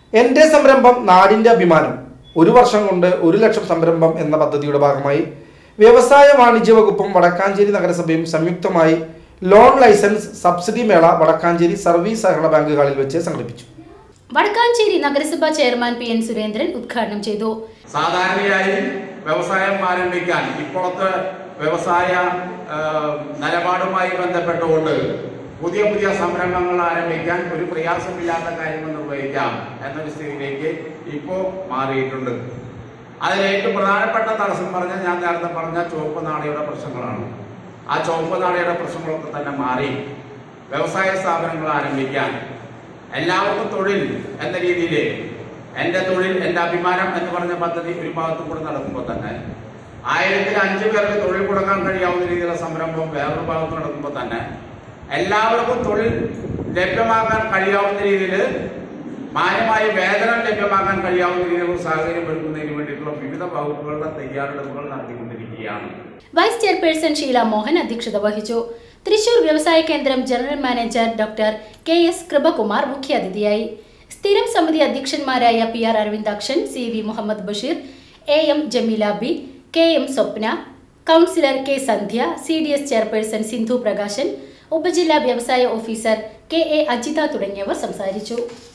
എൻ്റെ സംരംഭം നാടിൻ്റെ അഭിമാനം. ഒരു വർഷം കൊണ്ട് 1 ലക്ഷം സംരംഭം എന്ന പദ്ധതിയുടെ ഭാഗമായി വ്യവസായ വാണിജ്യ വകുപ്പും വടക്കാഞ്ചേരി നഗരസഭയും സംയുക്തമായി ലോൺ ലൈസൻസ് സബ്സിഡി മേള വടക്കാഞ്ചേരി സർവീസ് സഹകരണ ബാങ്ക് ഹാളിൽ വെച്ച് സംഘടിപ്പിച്ചു. വടക്കാഞ്ചേരി നഗരസഭാ ചെയർമാൻ PN സുരേന്ദ്രൻ ഉദ്ഘാടനം ചെയ്തു. സാധാരണയായി വ്യവസായം ആരംഭിക്കാൻ ഇപ്പോഴത്തെ വ്യവസായ നിലപാടുമായി ബന്ധപ്പെട്ടുകൊണ്ട് പുതിയ സംരംഭങ്ങൾ ആരംഭിക്കാൻ ഒരു പ്രയാസമില്ലാത്ത കാര്യങ്ങൾ നിർവഹിക്കാം എന്നൊരു സ്ഥിതിയിലേക്ക് ഇപ്പോൾ മാറിയിട്ടുണ്ട്. അതിൽ ഏറ്റവും പ്രധാനപ്പെട്ട തടസ്സം പറഞ്ഞാൽ ഞാൻ നേരത്തെ പറഞ്ഞ ചുവപ്പ് നാടയുടെ പ്രശ്നങ്ങളാണ്. ആ ചുവപ്പ് നാടയുടെ പ്രശ്നങ്ങളൊക്കെ തന്നെ മാറി വ്യവസായ സ്ഥാപനങ്ങൾ ആരംഭിക്കാൻ എല്ലാവർക്കും തൊഴിൽ എന്ന രീതിയിൽ എൻ്റെ തൊഴിൽ എൻ്റെ അഭിമാനം എന്ന് പറഞ്ഞ പദ്ധതി ഒരു ഭാഗത്തു കൂടെ നടക്കുമ്പോൾ തന്നെ 1005 പേർക്ക് തൊഴിൽ കൊടുക്കാൻ കഴിയാവുന്ന രീതിയിലുള്ള സംരംഭം വേറൊരു ഭാഗത്ത് നടക്കുമ്പോൾ തന്നെ എല്ലാവർക്കും തൊഴിൽ ലഭ്യമാക്കാൻ കഴിയാവുന്ന രീതിയിൽ മാന്യമായ വേതനം ലഭ്യമാക്കാൻ കഴിയാവുന്ന രീതിയിലുള്ള സാഹചര്യം ഒരുക്കുന്നതിന് വേണ്ടിയിട്ടുള്ള വിവിധ വകുപ്പുകളുടെ തയ്യാറെടുപ്പുകൾ നടത്തിക്കൊണ്ടിരിക്കുകയാണ്. വൈസ് ചെയർപേഴ്സൺ ഷീല മോഹൻ അധ്യക്ഷത വഹിച്ചു. തൃശൂർ വ്യവസായ കേന്ദ്രം general manager doctor KS Kripakumar മുഖ്യാതിഥിയായി. സ്ഥിരം സമിതി അധ്യക്ഷന്മാരായ PR Aravindakshan, CV Muhammad Basheer, AM Jameela B, KM Swapna, councillor K Sandhya, CDS chairperson Sindhu Prakashan, ഉപജില്ലാ വ്യവസായ ഓഫീസർ KA അജിത തുടങ്ങിയവർ സംസാരിച്ചു.